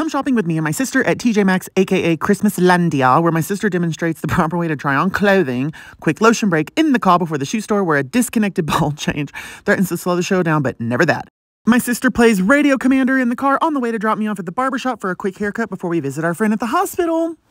Come shopping with me and my sister at TJ Maxx, aka Christmaslandia, where my sister demonstrates the proper way to try on clothing. Quick lotion break in the car before the shoe store where a disconnected ball change threatens to slow the show down, but never that. My sister plays Radio Commander in the car on the way to drop me off at the barbershop for a quick haircut before we visit our friend at the hospital.